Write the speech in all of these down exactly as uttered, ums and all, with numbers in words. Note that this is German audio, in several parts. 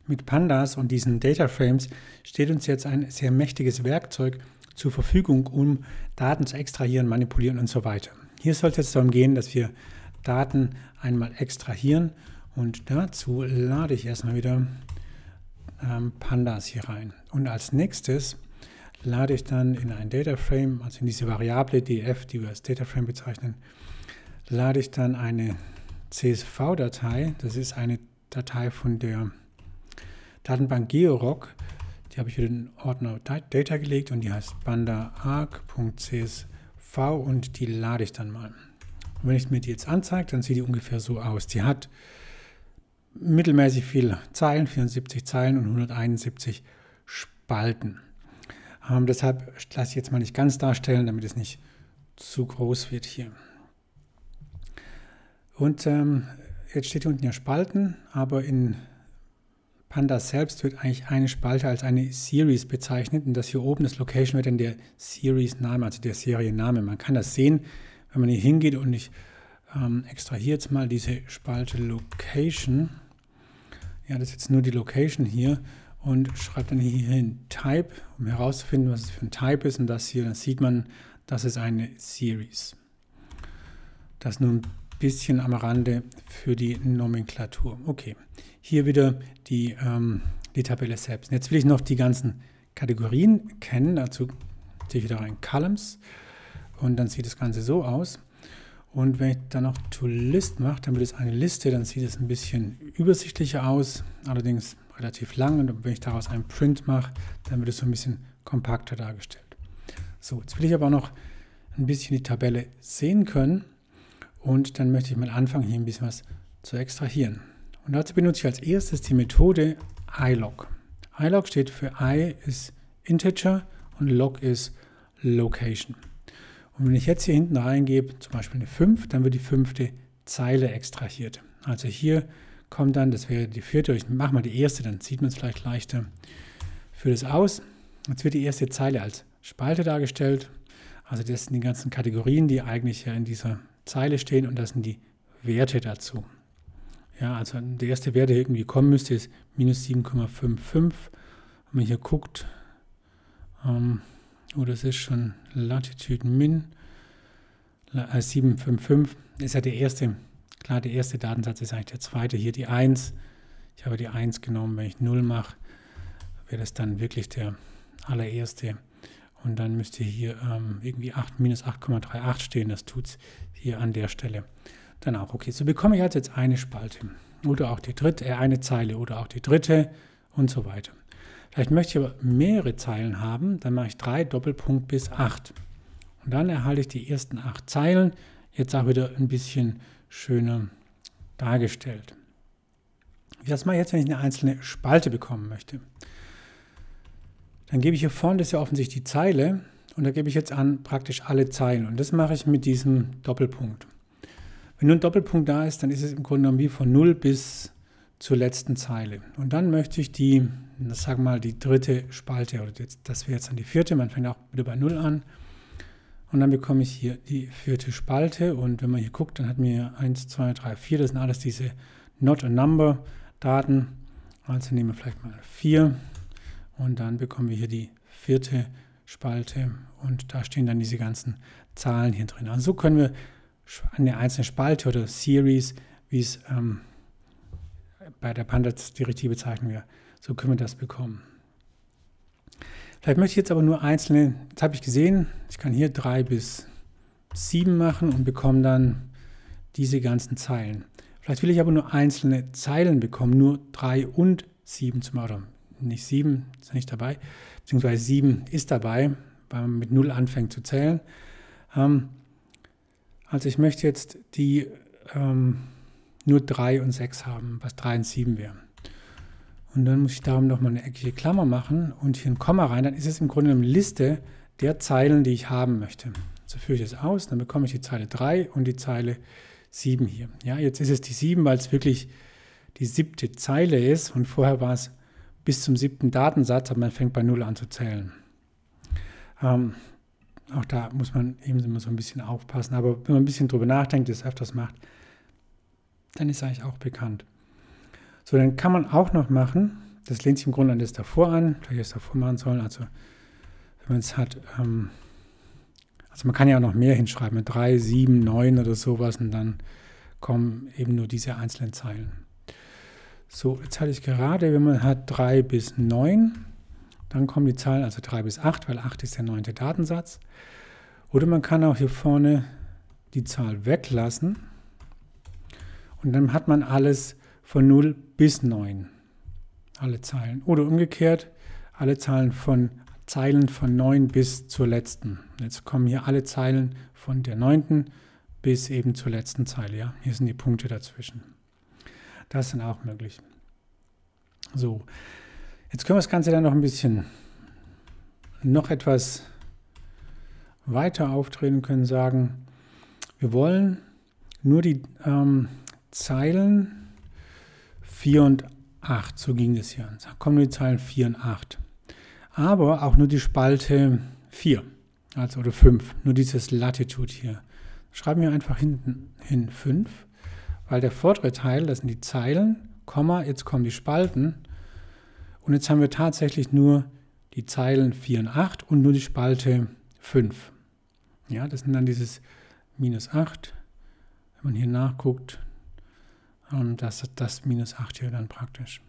Mit Pandas und diesen Data Frames steht uns jetzt ein sehr mächtiges Werkzeug zur Verfügung, um Daten zu extrahieren, manipulieren und so weiter. Hier soll es jetzt darum gehen, dass wir Daten einmal extrahieren und dazu lade ich erstmal wieder ähm, Pandas hier rein. Und als nächstes lade ich dann in ein Data Frame, also in diese Variable df, die wir als Data Frame bezeichnen, lade ich dann eine C S V-Datei, das ist eine Datei von der Datenbank Georock, die habe ich wieder in den Ordner Data gelegt und die heißt pandaarg.csv und die lade ich dann mal. Und wenn ich mir die jetzt anzeige, dann sieht die ungefähr so aus. Die hat mittelmäßig viele Zeilen, vierundsiebzig Zeilen und hunderteinundsiebzig Spalten. Ähm, deshalb lasse ich jetzt mal nicht ganz darstellen, damit es nicht zu groß wird hier. Und ähm, jetzt steht hier unten ja Spalten, aber in Pandas selbst wird eigentlich eine Spalte als eine Series bezeichnet und das hier oben, das Location, wird dann der Series-Name, also der Serienname. Man kann das sehen, wenn man hier hingeht und ich ähm, extrahiere jetzt mal diese Spalte Location. Ja, das ist jetzt nur die Location hier und schreibe dann hier hin Type, um herauszufinden, was es für ein Type ist und das hier, dann sieht man, das ist eine Series. Das nur ein bisschen am Rande für die Nomenklatur. Okay, hier wieder die, ähm, die Tabelle selbst. Jetzt will ich noch die ganzen Kategorien kennen. Dazu ziehe ich wieder rein Columns und dann sieht das Ganze so aus. Und wenn ich dann noch To-List mache, dann wird es eine Liste, dann sieht es ein bisschen übersichtlicher aus, allerdings relativ lang. Und wenn ich daraus einen Print mache, dann wird es so ein bisschen kompakter dargestellt. So, jetzt will ich aber auch noch ein bisschen die Tabelle sehen können. Und dann möchte ich mal anfangen, hier ein bisschen was zu extrahieren. Und dazu benutze ich als erstes die Methode ilog. ilog steht für I ist Integer und log ist Location. Und wenn ich jetzt hier hinten reingebe, zum Beispiel eine fünf, dann wird die fünfte Zeile extrahiert. Also hier kommt dann, das wäre die vierte, ich mache mal die erste, dann sieht man es vielleicht leichter, führe das aus. Jetzt wird die erste Zeile als Spalte dargestellt. Also das sind die ganzen Kategorien, die eigentlich ja in dieser Zeile stehen und das sind die Werte dazu. Ja, also der erste Wert, der irgendwie kommen müsste, ist minus sieben Komma fünfundfünfzig. Wenn man hier guckt, ähm, oh, das ist schon Latitude Min, äh, sieben Komma fünfundfünfzig ist ja der erste, klar, der erste Datensatz ist eigentlich der zweite, hier die eins. Ich habe die eins genommen, wenn ich null mache, wäre das dann wirklich der allererste. Und dann müsste hier ähm, irgendwie acht, minus acht Komma achtunddreißig stehen, das tut es hier an der Stelle dann auch. Okay, so bekomme ich also jetzt eine Spalte oder auch die dritte, äh, eine Zeile oder auch die dritte und so weiter. Vielleicht möchte ich aber mehrere Zeilen haben, dann mache ich drei Doppelpunkt bis acht. Und dann erhalte ich die ersten acht Zeilen, jetzt auch wieder ein bisschen schöner dargestellt. Das mache ich jetzt, wenn ich eine einzelne Spalte bekommen möchte. Dann gebe ich hier vorne, das ist ja offensichtlich die Zeile, und da gebe ich jetzt an praktisch alle Zeilen. Und das mache ich mit diesem Doppelpunkt. Wenn nur ein Doppelpunkt da ist, dann ist es im Grunde genommen wie von null bis zur letzten Zeile. Und dann möchte ich die, das sagen wir mal, die dritte Spalte, oder das wäre jetzt dann die vierte, man fängt auch wieder bei null an. Und dann bekomme ich hier die vierte Spalte. Und wenn man hier guckt, dann hat mir eins, zwei, drei, vier, das sind alles diese Not a Number Daten. Also nehmen wir vielleicht mal vier. Und dann bekommen wir hier die vierte Spalte und da stehen dann diese ganzen Zahlen hier drin. Also so können wir eine einzelne Spalte oder Series, wie es ähm, bei der Pandas-Direktive bezeichnen wir, so können wir das bekommen. Vielleicht möchte ich jetzt aber nur einzelne, jetzt habe ich gesehen, ich kann hier drei bis sieben machen und bekomme dann diese ganzen Zeilen. Vielleicht will ich aber nur einzelne Zeilen bekommen, nur drei und sieben zum Beispiel. Nicht sieben, ist nicht dabei, beziehungsweise sieben ist dabei, weil man mit null anfängt zu zählen. Ähm, also ich möchte jetzt die ähm, nur drei und sechs haben, was drei und sieben wäre. Und dann muss ich darum nochmal eine eckige Klammer machen und hier ein Komma rein, dann ist es im Grunde eine Liste der Zeilen, die ich haben möchte. So führe ich es aus, dann bekomme ich die Zeile drei und die Zeile sieben hier. Ja, jetzt ist es die sieben, weil es wirklich die siebte Zeile ist und vorher war es bis zum siebten Datensatz, aber man fängt bei null an zu zählen. Ähm, auch da muss man eben immer so ein bisschen aufpassen, aber wenn man ein bisschen drüber nachdenkt, das öfters macht, dann ist es eigentlich auch bekannt. So, dann kann man auch noch machen, das lehnt sich im Grunde an das davor an, da ich es davor machen sollen. Also wenn man es hat, ähm, also man kann ja auch noch mehr hinschreiben, mit drei, sieben, neun oder sowas und dann kommen eben nur diese einzelnen Zeilen. So, jetzt hatte ich gerade, wenn man hat drei bis neun, dann kommen die Zahlen, also drei bis acht, weil acht ist der neunte Datensatz. Oder man kann auch hier vorne die Zahl weglassen und dann hat man alles von null bis neun, alle Zeilen. Oder umgekehrt, alle Zahlen von Zeilen von neun bis zur letzten. Jetzt kommen hier alle Zeilen von der neunten bis eben zur letzten Zeile. Ja? Hier sind die Punkte dazwischen. Das ist dann auch möglich. So, jetzt können wir das Ganze dann noch ein bisschen noch etwas weiter aufdrehen und können sagen, wir wollen nur die ähm, Zeilen vier und acht, so ging das hier. Da kommen nur die Zeilen vier und acht. Aber auch nur die Spalte vier, also oder fünf, nur dieses Latitude hier. Schreiben wir einfach hinten hin fünf, weil der vordere Teil, das sind die Zeilen, Komma, jetzt kommen die Spalten und jetzt haben wir tatsächlich nur die Zeilen vier und acht und nur die Spalte fünf. Ja, das sind dann dieses minus acht, wenn man hier nachguckt, das ist das minus acht hier dann praktisch.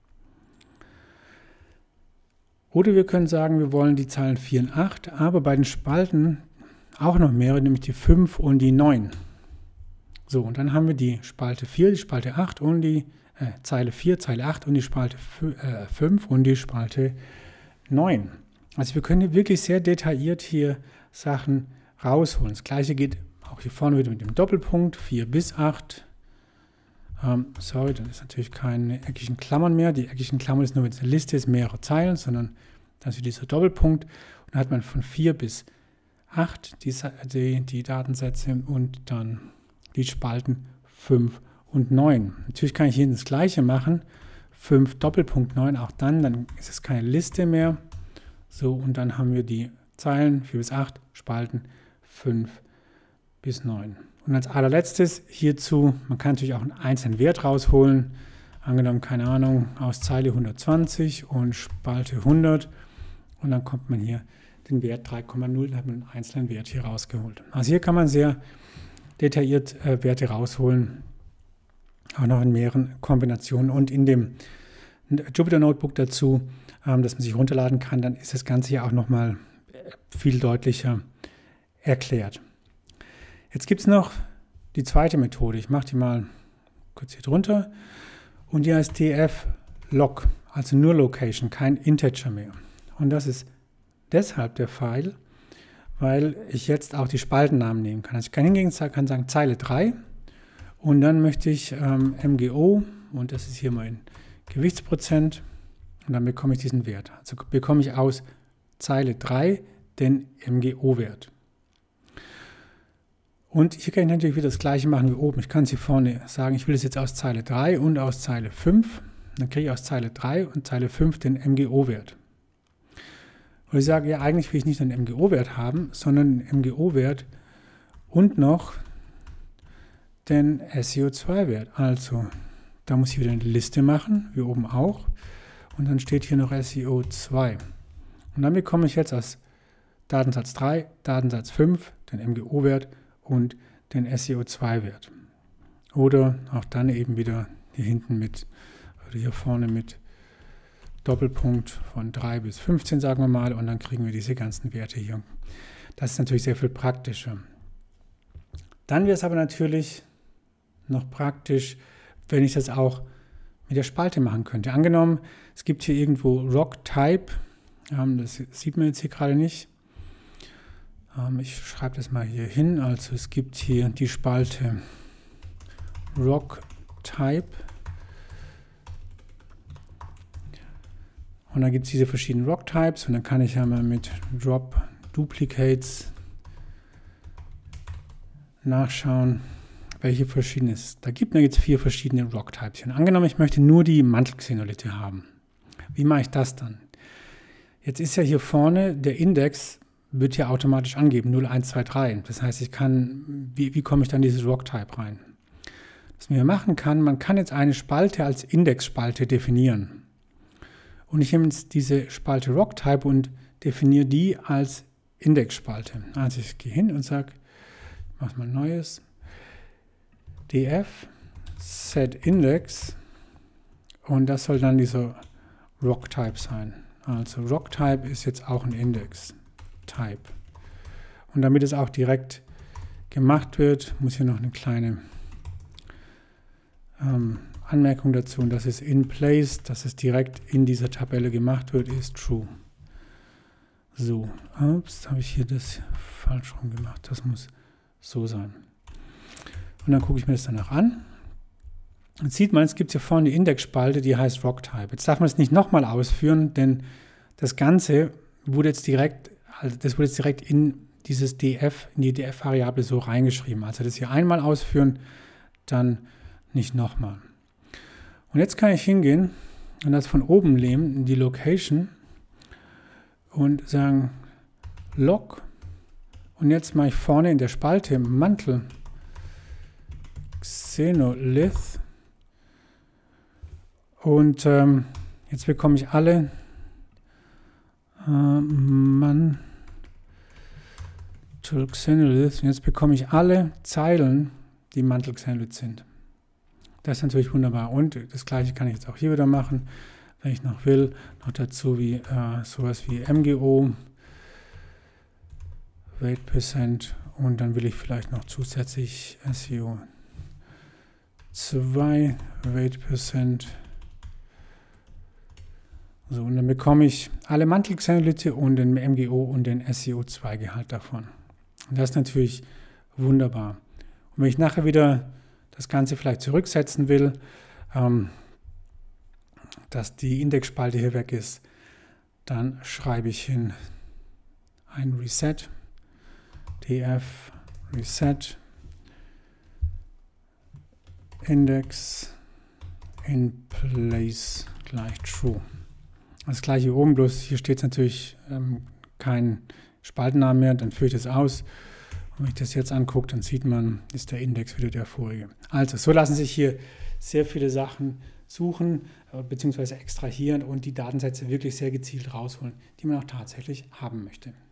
Oder wir können sagen, wir wollen die Zahlen vier und acht, aber bei den Spalten auch noch mehrere, nämlich die fünf und die neun. So, und dann haben wir die Spalte vier, die Spalte acht und die äh, Zeile vier, Zeile acht und die Spalte fünf und die Spalte neun. Also wir können hier wirklich sehr detailliert hier Sachen rausholen. Das gleiche geht auch hier vorne wieder mit dem Doppelpunkt, vier bis acht. Ähm, sorry, dann ist natürlich keine eckigen Klammern mehr. Die eckigen Klammern ist nur, wenn es eine Liste ist, mehrere Zeilen, sondern dann ist dieser Doppelpunkt. Und dann hat man von vier bis acht die, die, die Datensätze und dann die Spalten fünf und neun. Natürlich kann ich hier das gleiche machen. fünf Doppelpunkt neun, auch dann, dann ist es keine Liste mehr. So, und dann haben wir die Zeilen vier bis acht, Spalten fünf bis neun. Und als allerletztes hierzu, man kann natürlich auch einen einzelnen Wert rausholen. Angenommen, keine Ahnung, aus Zeile hundertzwanzig und Spalte hundert. Und dann kommt man hier den Wert drei Komma null, dann hat man einen einzelnen Wert hier rausgeholt. Also hier kann man sehr detailliert äh, Werte rausholen, auch noch in mehreren Kombinationen. Und in dem Jupyter Notebook dazu, ähm, dass man sich runterladen kann, dann ist das Ganze hier auch nochmal viel deutlicher erklärt. Jetzt gibt es noch die zweite Methode. Ich mache die mal kurz hier drunter. Und die heißt df-log, also nur Location, kein Integer mehr. Und das ist deshalb der Fall, weil ich jetzt auch die Spaltennamen nehmen kann. Also ich kann hingehen, kann sagen Zeile drei und dann möchte ich ähm, M G O und das ist hier mein Gewichtsprozent und dann bekomme ich diesen Wert. Also bekomme ich aus Zeile drei den M G O-Wert. Und hier kann ich natürlich wieder das gleiche machen wie oben. Ich kann es hier vorne sagen, ich will es jetzt aus Zeile drei und aus Zeile fünf. Dann kriege ich aus Zeile drei und Zeile fünf den M G O-Wert. Und ich sage, ja, eigentlich will ich nicht einen M G O-Wert haben, sondern einen M G O-Wert und noch den S C O zwei Wert. Also, da muss ich wieder eine Liste machen, wie oben auch. Und dann steht hier noch S C O zwei. Und dann bekomme ich jetzt aus Datensatz drei, Datensatz fünf den M G O-Wert und den S C O zwei Wert. Oder auch dann eben wieder hier hinten mit, oder hier vorne mit Doppelpunkt von drei bis fünfzehn, sagen wir mal, und dann kriegen wir diese ganzen Werte hier. Das ist natürlich sehr viel praktischer. Dann wäre es aber natürlich noch praktisch, wenn ich das auch mit der Spalte machen könnte. Angenommen, es gibt hier irgendwo Rock Type, ähm, das sieht man jetzt hier gerade nicht. Ähm, ich schreibe das mal hier hin, also es gibt hier die Spalte Rock Type. Und dann gibt es diese verschiedenen Rock-Types und dann kann ich ja mal mit Drop Duplicates nachschauen, welche verschiedene es da gibt. Da gibt es vier verschiedene Rock-Types. Und angenommen, ich möchte nur die Mantelxenolithe haben. Wie mache ich das dann? Jetzt ist ja hier vorne, der Index wird ja automatisch angeben, null, eins, zwei, drei. Das heißt, ich kann, wie, wie komme ich dann in dieses Rock-Type rein? Was man hier machen kann, man kann jetzt eine Spalte als Indexspalte definieren. Und ich nehme jetzt diese Spalte Rock-Type und definiere die als Indexspalte. Also ich gehe hin und sage, ich mache mal ein neues, df setIndex und das soll dann dieser Rock-Type sein. Also Rock-Type ist jetzt auch ein Index-Type. Und damit es auch direkt gemacht wird, muss hier noch eine kleine ähm, Anmerkung dazu, und das ist in place, dass es direkt in dieser Tabelle gemacht wird, ist true. So, ups, habe ich hier das falsch rum gemacht. Das muss so sein. Und dann gucke ich mir das danach an. Jetzt sieht man, es gibt hier vorne die Indexspalte, die heißt Rock-Type. Jetzt darf man es nicht nochmal ausführen, denn das Ganze wurde jetzt direkt, also das wurde jetzt direkt in dieses df, in die df-Variable so reingeschrieben. Also das hier einmal ausführen, dann nicht nochmal. Und jetzt kann ich hingehen und das von oben nehmen, in die Location und sagen log. Und jetzt mache ich vorne in der Spalte Mantel Xenolith. Und ähm, jetzt bekomme ich alle äh, Mantel Xenolith. Und jetzt bekomme ich alle Zeilen, die Mantel Xenolith sind. Das ist natürlich wunderbar. Und das gleiche kann ich jetzt auch hier wieder machen, wenn ich noch will. Noch dazu wie äh, sowas wie M G O, Weight Percent, und dann will ich vielleicht noch zusätzlich S E O zwei Weight Percent. So, und dann bekomme ich alle Mantel-Xenolithe und den M G O und den S E O zwei Gehalt davon. Und das ist natürlich wunderbar. Und wenn ich nachher wieder das Ganze vielleicht zurücksetzen will, ähm, dass die Indexspalte hier weg ist, dann schreibe ich hin ein Reset, df Reset Index in place gleich true. Das gleiche oben, bloß hier steht es natürlich ähm, kein Spaltennamen mehr, dann führe ich das aus. Und wenn ich das jetzt angucke, dann sieht man, ist der Index wieder der vorige. Also so lassen sich hier sehr viele Sachen suchen äh, bzw. extrahieren und die Datensätze wirklich sehr gezielt rausholen, die man auch tatsächlich haben möchte.